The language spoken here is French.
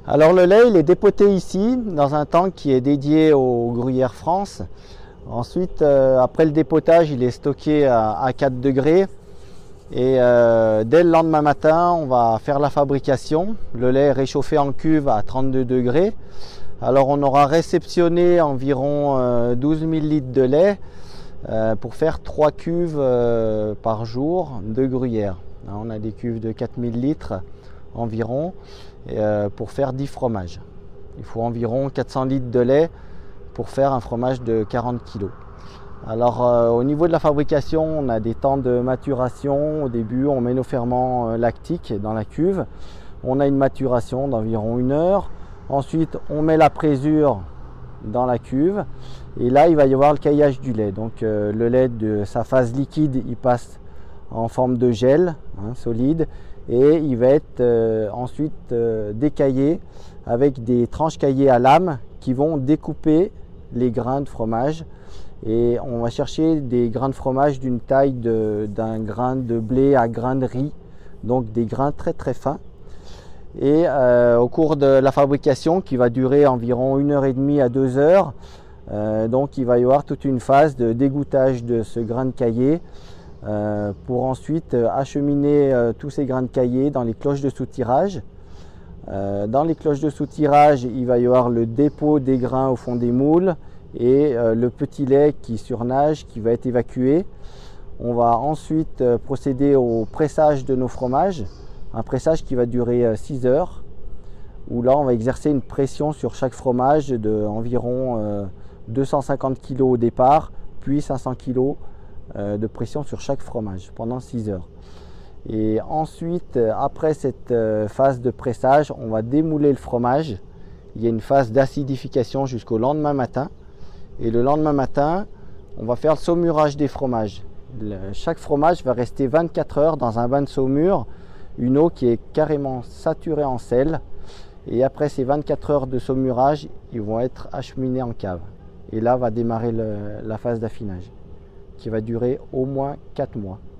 Alors le lait, il est dépoté ici, dans un tank qui est dédié au Gruyère France. Ensuite, après le dépotage, il est stocké à 4 degrés. Et dès le lendemain matin, on va faire la fabrication. Le lait est réchauffé en cuve à 32 degrés. Alors on aura réceptionné environ 12 000 litres de lait pour faire 3 cuves par jour de gruyère. On a des cuves de 4 000 litres environ pour faire 10 fromages. Il faut environ 400 litres de lait pour faire un fromage de 40 kg. Alors au niveau de la fabrication, on a des temps de maturation. Au début, on met nos ferments lactiques dans la cuve. On a une maturation d'environ 1 heure. Ensuite, on met la présure dans la cuve. Et là, il va y avoir le caillage du lait. Donc le lait de sa phase liquide, il passe en forme de gel solide. Et il va être ensuite décaillé avec des tranches caillées à lame qui vont découper les grains de fromage. Et on va chercher des grains de fromage d'une taille d'un grain de blé à grain de riz, donc des grains très très fins. Et au cours de la fabrication, qui va durer environ 1h30 à 2 heures, donc il va y avoir toute une phase de dégouttage de ce grain de caillé pour ensuite acheminer tous ces grains de caillé dans les cloches de soutirage. Dans les cloches de soutirage, il va y avoir le dépôt des grains au fond des moules et le petit lait qui surnage, qui va être évacué. On va ensuite procéder au pressage de nos fromages, un pressage qui va durer 6 heures, où là on va exercer une pression sur chaque fromage d'environ 250 kg au départ, puis 500 kg de pression sur chaque fromage pendant 6 heures. Et ensuite, après cette phase de pressage, on va démouler le fromage. Il y a une phase d'acidification jusqu'au lendemain matin. Et le lendemain matin, on va faire le saumurage des fromages. Chaque fromage va rester 24 heures dans un bain de saumure, une eau qui est carrément saturée en sel. Et après ces 24 heures de saumurage, ils vont être acheminés en cave. Et là va démarrer la phase d'affinage, qui va durer au moins 4 mois.